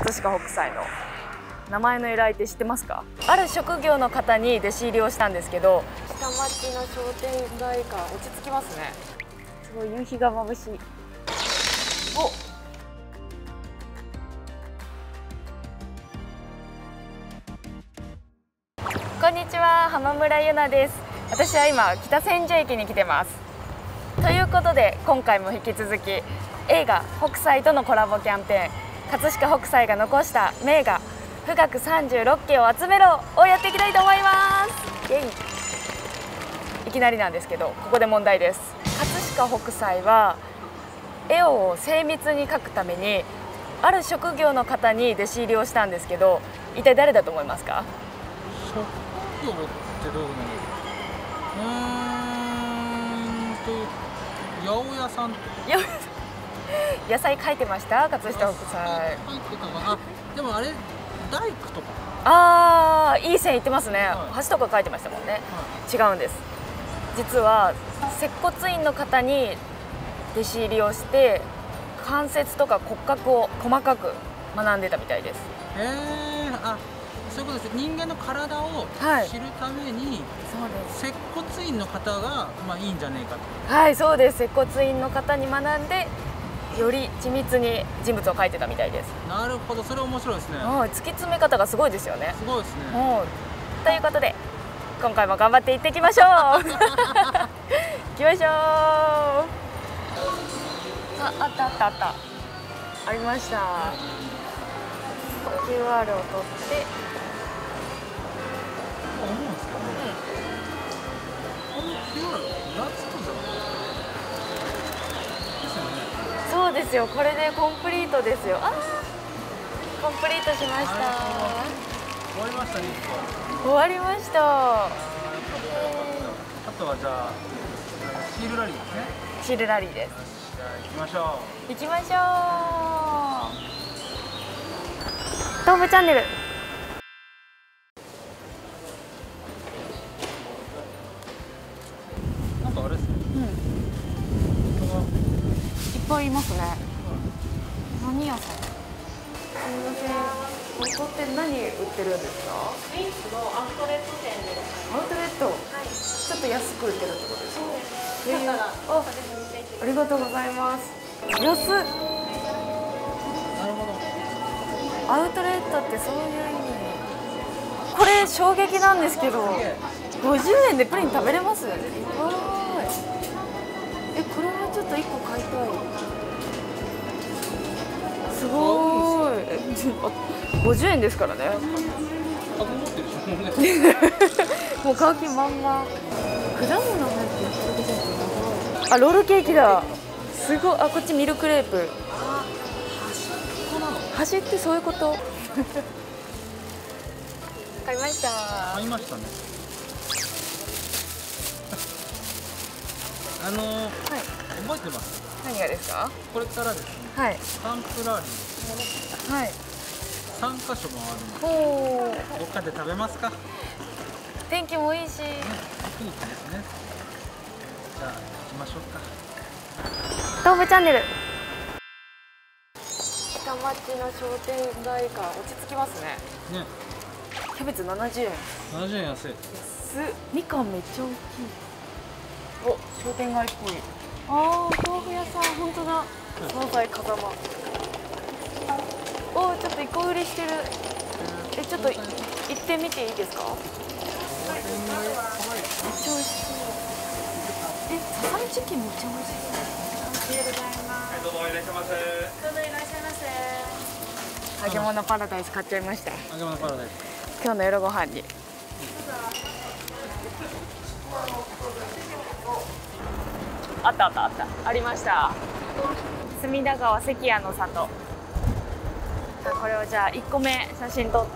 葛飾北斎の名前の由来って知ってますか？ある職業の方に弟子入りをしたんですけど、下町の商店街感落ち着きますね。すごい夕日が眩しい。こんにちは、浜村ゆなです。私は今北千住駅に来てます。ということで今回も引き続き映画北斎とのコラボキャンペーン、葛飾北斎が残した名画富岳36景を集めろをやっていきたいと思います。イエイ。いきなりなんですけど、ここで問題です。葛飾北斎は絵を精密に描くためにある職業の方に弟子入りをしたんですけど、一体誰だと思いますか？ 職業ってどうなの？八百屋さん。 野菜描いてました？葛飾北斎。 描いてたかな。でもあれ大工とか。 ああ、いい線いってますね。橋とか描いてましたもんね。違うんです。実は接骨院の方に弟子入りをして関節とか骨格を細かく学んでたみたいです。 あ、そういうことです。人間の体を知るために、接骨院の方がいいんじゃねえかと。 はい、そうです。接骨院の方に学んでより緻密に人物を描いてたみたいです。 なるほど、それ面白いですね。 突き詰め方がすごいですよね。 すごいですね。 ということで今回も頑張っていっていきましょう。行きましょう。あったあったあった。ありました。QR を取って。 思うんですけど、この QR 夏子じゃないですよね。 そうですよ。これでコンプリートですよ。コンプリートしました。 終わりましたね。 終わりました。 あとはじゃあシールラリーですね。 シールラリーです。 じゃあ行きましょう。 行きましょう。東武チャンネル。 なんかあれですね。 いっぱいいますね。何屋さん？すみません。ここって何売ってるんですか？ スイーツのアウトレット店です。 アウトレット。 はい。 ちょっと安く売ってるってことですか？ そうです。だからありがとうございます。安っ。 なるほど。 アウトレットってそういう意味。これ衝撃なんですけど、50円でプリン食べれます？わーい。これはちょっと1個買いたい。すごい。50円ですからね。 持ってるしもう買う気満々。果物入ってる。あ、ロールケーキだ。すごい。あ、こっちミルクレープ。端ってそういうこと。買いました。 買いましたね。覚えてます？ 何がですか？ これからですね。 はい。 スタンプラリー。 はい。 3カ所もあるので。 ほう。 どっかで食べますか？ 天気もいいし。 いいですね。じゃあ行きましょうか。 東武チャンネル。 下町の商店街感落ち着きますね。 ね。 キャベツ70円。 70円安い。 みかんめっちゃ大きい。お、商店街っぽい。ああ、豆腐屋さん、本当だ。惣菜風間。お、ちょっと一個売りしてる。ちょっと行ってみていいですか？めっちゃ美味しそう。ささみチキンめっちゃ美味しそう。ありがとうございます。 どうぞいらっしゃいませ。 どうぞいらっしゃいませ。 揚げ物パラダイス買っちゃいました。 揚げ物パラダイス。 今日の夜ご飯に。あったあったあった。ありました。隅田川関屋の里。これをじゃあ1個目写真撮って、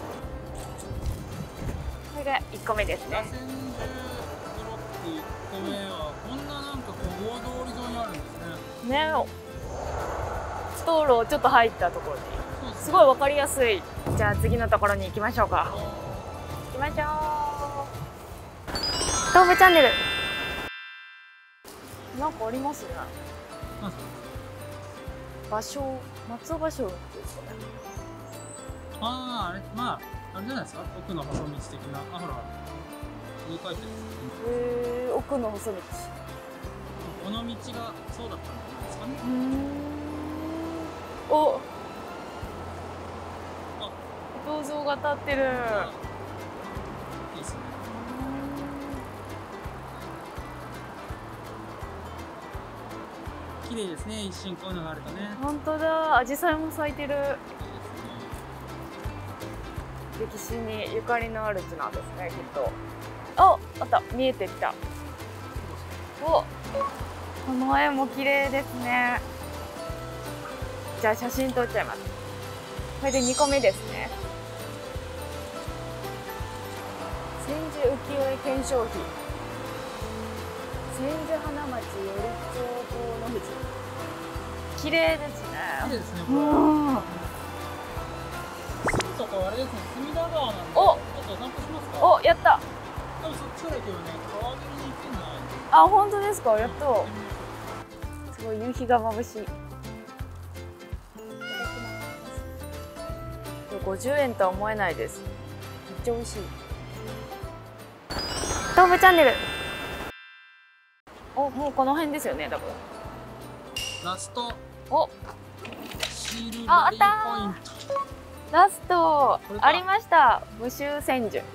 これが1個目ですね。 千住ブロック1個目はこんななんか大通り沿いにあるんですね。 ね、ストローちょっと入ったところにすごい分かりやすい。じゃあ次のところに行きましょうか。行きましょう。東武チャンネル。なんかありますね。 芭蕉、松尾芭蕉ですかね。 ああ、あれ、まあ、あれじゃないですか。奥の細道的な、あ、ほら、上書いてる。 奥の細道。 この道がそうだったんじゃないですかね。 お、 あ、 銅像が立ってる。 いいですね。綺麗ですね。一瞬こういうのがあるとね。 本当だ、紫陽花も咲いてる。歴史にゆかりのある地なんですね、きっと。あった、見えてきた。お、この絵も綺麗ですね。じゃあ写真撮っちゃいます。これで2個目ですね。千住浮世絵顕彰碑。千住花町頼朝河の富士。綺麗ですね。 綺麗ですね。これ。 うん。 すぐそこあれですね。隅田川なんで。 お、 ちょっとお散歩しますか。 お、やった。 でもそっちから行けばね、川沿いに行けんじゃない。 あ、本当ですか。やっと。すごい夕日が眩しい。50円とは思えないです。めっちゃ美味しい。東武チャンネル。お、もうこの辺ですよね、多分。 ラストお、 シールバリーポイント。 ラストこれかありました。武州千住。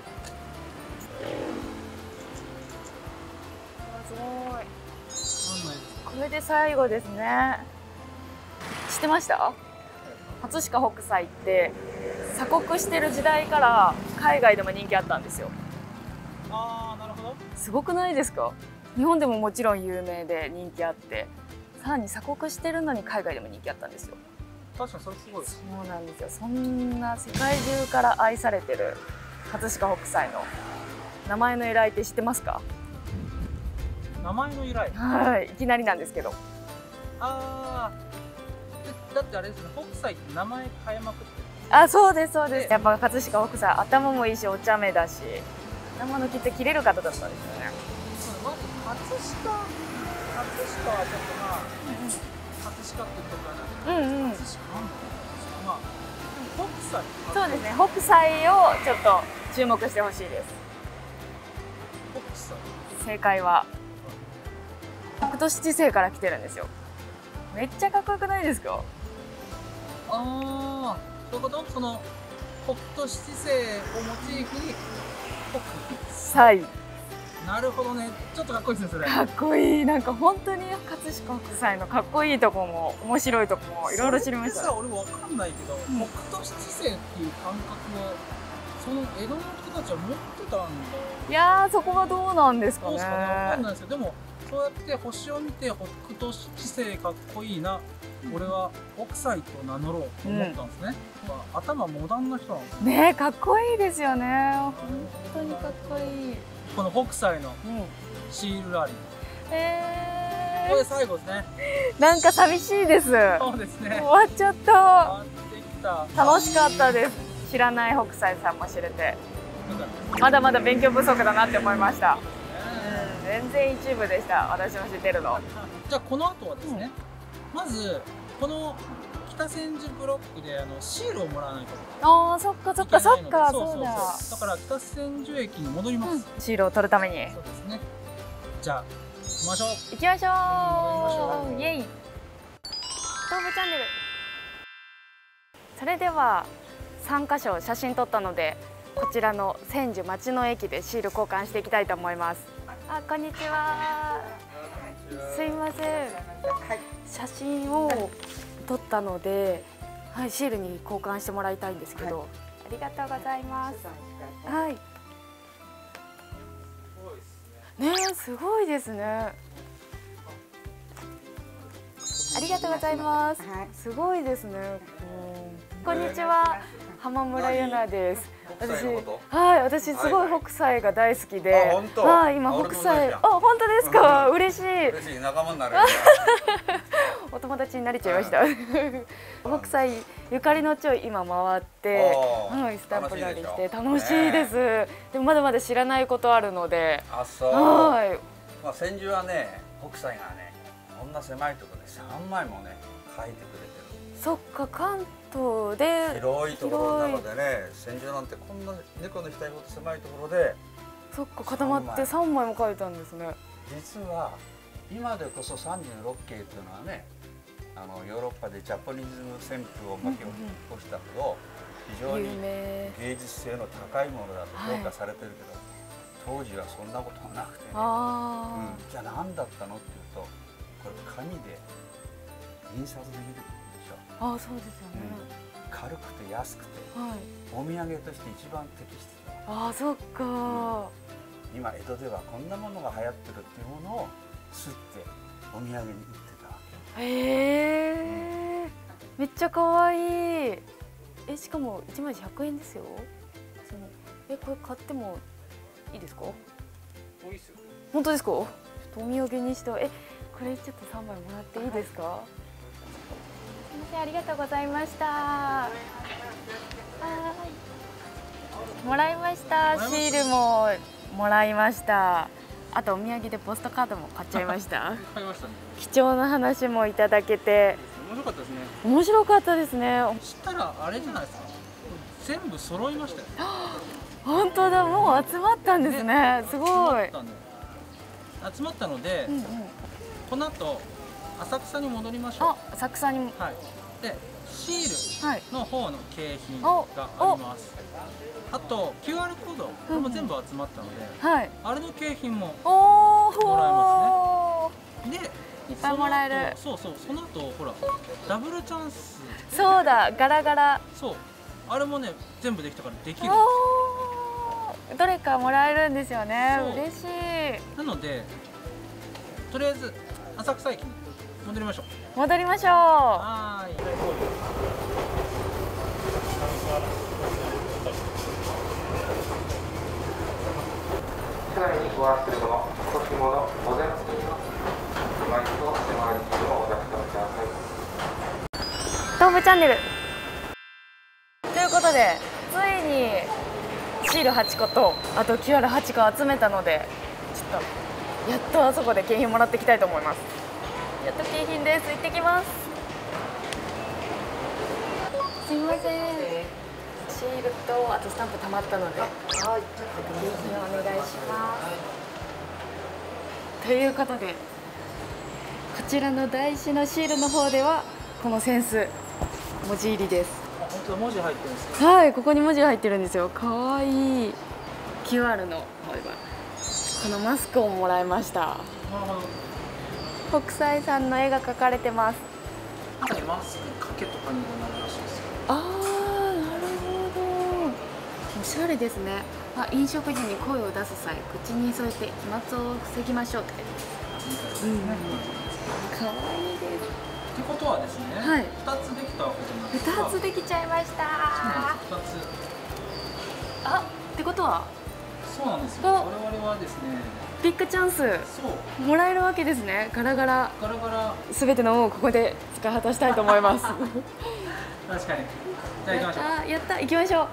すごい。 なんないですか。 これで最後ですね。知ってました？葛飾北斎って鎖国してる時代から海外でも人気あったんですよ。 ああ、なるほど。 すごくないですか？日本でももちろん有名で人気あって、さらに鎖国してるのに海外でも人気あったんですよ。 確かにそれすごいです。 そうなんですよ。そんな世界中から愛されてる葛飾北斎の名前の由来って知ってますか？ 名前の由来。 はい、いきなりなんですけど。 ああ。だってあれですね。北斎って名前変えまくってる。 あ、そうですそうです。やっぱ葛飾北斎頭もいいしお茶目だし、頭の切って切れる方だったんですよね。 まず葛飾はちょっとまあ、葛飾っていうところはなんか、葛飾なんだろう。まあ、でも北斎。 そうですね。北斎をちょっと注目してほしいです。 北斎。 正解は北斗七星から来てるんですよ。めっちゃかっこよくないですか？ ああ、そういうこと？その北斗七星をモチーフに北斎。 なるほどね。ちょっとかっこいいですね、それ。 かっこいい。なんか本当に葛飾北斎のかっこいいとこも面白いとこもいろいろ知りました。 それってさ、俺わかんないけど、北斗七星っていう感覚をその江戸の人たちは持ってたんだ。 いやー、そこはどうなんですかね。 どうですかね、わかんないですよ。でもそうやって星を見て北斗七星かっこいいな、俺は北斎と名乗ろうと思ったんですね。頭モダンな人なんですね。ね、かっこいいですよね。本当にかっこいい。 この北斎のシールラリー。これ最後ですね。 なんか寂しいです。 そうですね。 終わっちゃった。 終わってきた。 楽しかったです。知らない北斎さんも知れて、まだまだ勉強不足だなって思いました。全然一部でした。私の知ってるの。 じゃあこの後はですね、まずこの北千住ブロックでシールをもらわないと。 ああ、そっかそっかそっか、そうだ。 だから北千住駅に戻ります。 シールを取るために。 そうですね。じゃあ行きましょう。 行きましょう。イエイ。東武チャンネル。それでは3カ所写真撮ったので、こちらの千住町の駅でシール交換していきたいと思います。あ、こんにちは。すいません。写真を撮ったので、はい、シールに交換してもらいたいんですけど、ありがとうございます。はい。ねえ、すごいですね。ありがとうございます。すごいですね。こんにちは。浜村ゆなです。私すごい北斎が大好きで、はい、今北斎、本当ですか？嬉しい。 嬉しい、仲間になれる。 お友達になれちゃいました。北斎ゆかりの地を今回って、はい、スタンプラリーして楽しいです。でもまだまだ知らないことあるので。 あ、そう。 はい。 まあ千住はね、北斎がね、こんな狭いところで3枚もね描いてくれてるんそっか、関東で広いところなのでね、戦場なんてこんな猫の額ほど狭いところで、 そっか、固まって3枚も書いたんですね。 実は今でこそ36系というのはね、ヨーロッパでジャポニズム旋風を巻き起こしたほど非常に有名。 芸術性の高いものだと評価されてるけど、当時はそんなことはなくてね、 あじゃあ何だったのっていうと、これ紙で印刷できるでしょ。 あ、そうですよね。 軽くて安くてはい。 お土産として一番適してた。 あ、そっか。 今江戸ではこんなものが流行ってるっていうものを刷ってお土産に売ってたわけ。 へえ、めっちゃ可愛い。しかも1枚100円ですよ。これ買ってもいいですか？ 多いですよ。 本当ですか？ちょっとお土産にしては、これちょっと3枚もらっていいですか？すみません、ありがとうございました。はい。もらいました。シールももらいました。あとお土産でポストカードも買っちゃいました。 買いましたね。 貴重な話もいただけて面白かったですね。 面白かったですね。 したらあれじゃないですか。全部揃いましたよ。 本当だ、もう集まったんですね。すごい。 集まったので、この後浅草に戻りましょう。 あ、浅草に。 はい。で、シーはい。 ルの方の景品があります。あと QR コード、これも全部集まったので、 はい。 あれの景品もおお。 もらえますね。で、 いっぱいもらえる。 そうそう、その後ほらダブルチャンス。 そうだ、ガラガラ。 そう。あれもね、全部できたからできる。 どれかもらえるんですよね。嬉しい。 なので、とりあえず浅草駅に戻りましょう。 戻りましょう。 はい。 車内にご忘れ物、落とし物ございますといます。マイクと手回り機をお出しください。 東武チャンネルということで、ついにシール8個とあと QR8 個集めたので、ちょっとやっとあそこで景品もらっていきたいと思います。やっと景品です。行ってきます。すみません、シールとあとスタンプ溜まったので、景品お願いします。ということで、こちらの台紙のシールの方ではこのセンス文字入りです。 本当だ、文字入ってるんですか。 はい、ここに文字が入ってるんですよ。かわいい。QR の方ではこのマスクをもらいました。 なるほど。 北斎さんの絵が描かれてます。 中にマスクかけとかにもなるらしいですよ。 ああ、なるほど。おしゃれですね。飲食時に声を出す際、口に添えて飛沫を防ぎましょうって書いてます。かわいいです。 ってことはですね、 はい、 2つできたわけじゃないですか。 2つできちゃいました。 2つ。 あ、ってことはそうなんですよ。我々はですね、 ビッグチャンスそうもらえるわけですね。ガラガラ。 ガラガラ。 すべての運をここで使い果たしたいと思います。 確かに。じゃあ行きましょう。 やった、行きましょう。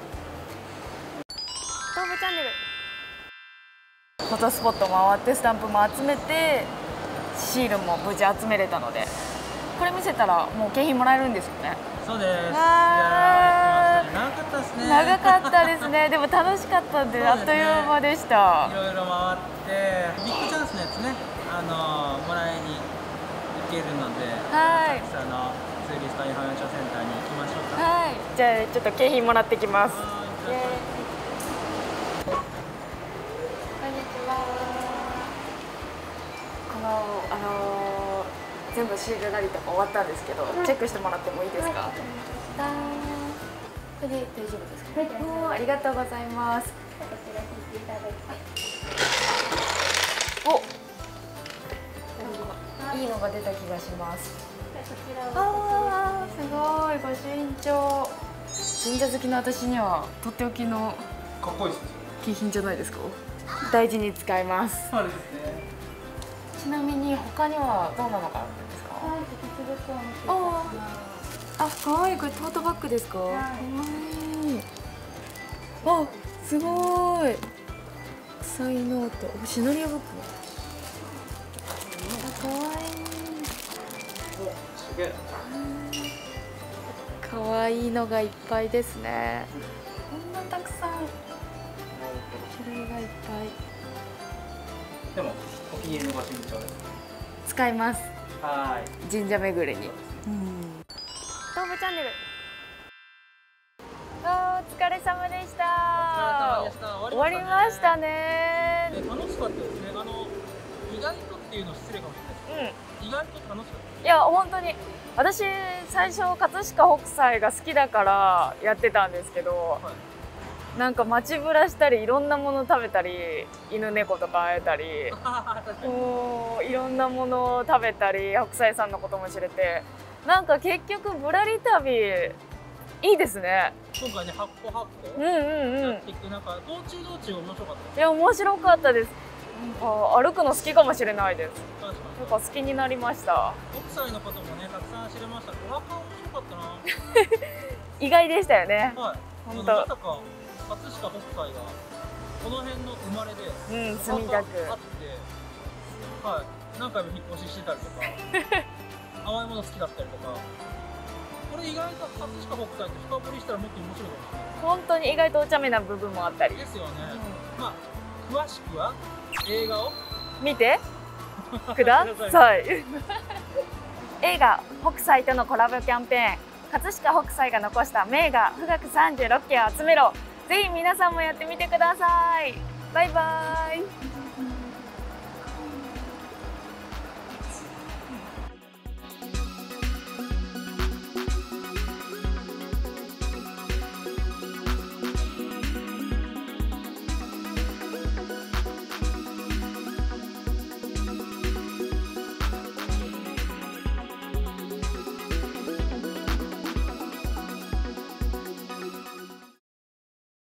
東武チャンネル。フォトスポット回ってスタンプも集めて、シールも無事集めれたので、これ見せたらもう景品もらえるんですよね。 そうです。いやー、長かったですね。 長かったですね。でも楽しかったんで、あっという間でした。 いろいろ回ってビッグチャンスのやつね、もらいに行けるので、 はい。 浅草のツーリストインフォメーションセンターに行きましょうか。 はい。じゃあちょっと景品もらってきます。 はい。 こんにちは。全部シールラリとか終わったんですけど、チェックしてもらってもいいですか？これで大丈夫ですか？はい。ありがとうございます。お、いいのが出た気がします。ああ、すごい、ご身長。神社好きの私にはとっておきのかっこいいですね。 景品じゃないですか？大事に使います。 そうですね。 ちなみに他にはどんなのがあるんですか？あ、可愛い。これトートバッグですか？可愛い。あ、すごい。サイノート、シナリオブック。可愛い。 お、すげえ。 可愛いのがいっぱいですね。こんなたくさん種類がいっぱい。 でもお気に入りの御朱印帳です。 使います。 はい。 神社巡りに。東武チャンネル。お疲れ様でした。終わりましたね。 楽しかったですね。意外とっていうのは失礼かもしれないですけど、意外と楽しかった。 いや本当に私最初葛飾北斎が好きだからやってたんですけど、なんか街ぶらしたりいろんなもの食べたり犬猫とか会えたりいろんなものを食べたり北斎さんのことも知れて、なんか結局ぶらり旅いいですね。 今回ね8個やっていく、なんか道中面白かったです。 いや面白かったです。歩くの好きかもしれないです。 確かになんか好きになりました。 北斎のこともねたくさん知れました。お墓面白かったな。 意外でしたよね。 はい。 本当。 まさか葛飾北斎がこの辺の生まれで、 墨田区あって、はい、何回も引っ越ししてたりとか甘いもの好きだったりとか、これ意外と葛飾北斎って深掘りしたらもっと面白いかもしれない。 本当に意外とお茶目な部分もあったりですよね。まあ詳しくは映画を見てください。映画北斎とのコラボキャンペーン、葛飾北斎が残した名画富岳36景を集めろ。ぜひ皆さんもやってみてください。バイバイ。